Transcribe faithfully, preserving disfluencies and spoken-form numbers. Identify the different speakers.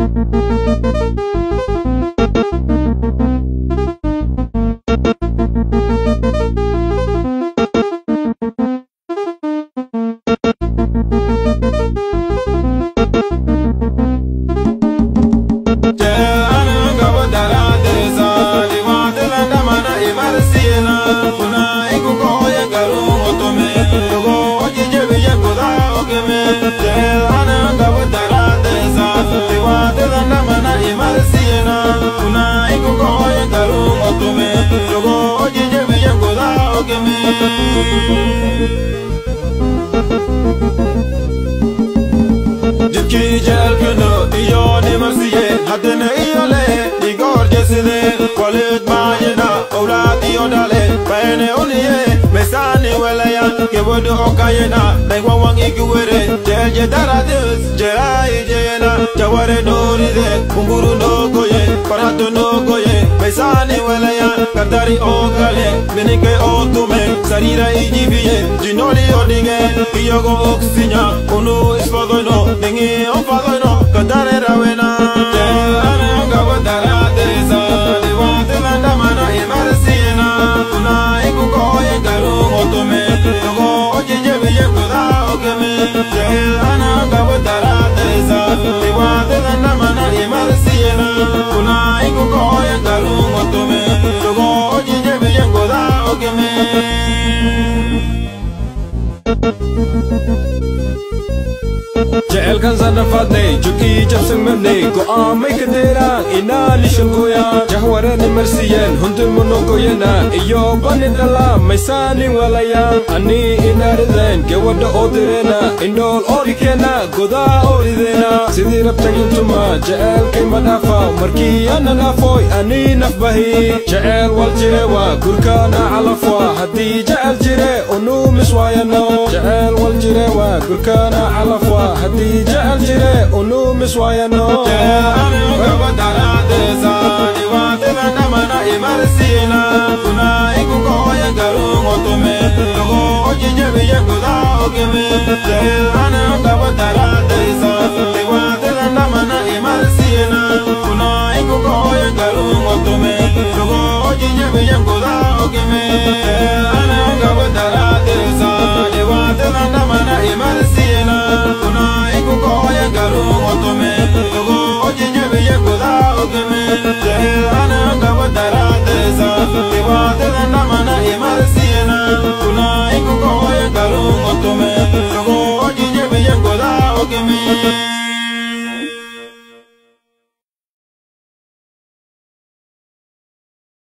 Speaker 1: Jibki jal kuno iyo ni marsiye hadne iyo le igor jesile walid maayna awlad iyo dale bayne uniye mesani walaya kebodo okayena daywa wangi kuwere jelje daradus jerai jena jaware noride kumburu no goye parato no goye mesani walaya kadari okale benike otume sarira ijibiye jinoli odinge iyogo oksinya unu isfagono ningi ofagono kadare rawena jana gabadara desa diwate landa mana imarsina kuna ikukoye garu otume yogo ojijebiye kuda okeme jana gabadara desa diwate landa mana imarsina kuna ikukoye garu otume yogo ojijebiye kuda okeme Jel kan zana fadne juki jab sang memne ko amai kadera ina lishun koya jahwara ni mersiyen hundur mono koyena iyo banidala maisani walaya ani ina ridhen ke wada odirena indol orikena goda oridena sidi rab tagin tuma jel ke madafa marki ana nafoy ani nafbahi jel wal jirewa gurkana alafwa hadi jel jire unu miswayano jel wal jirewa gurkana alafwa hadi jal jire unu miswayano jana gabadara desa diwate landa mana imarsina kuna ikukoye garu otume yogo ojijebiye kuda okeme jana gabadara desa diwate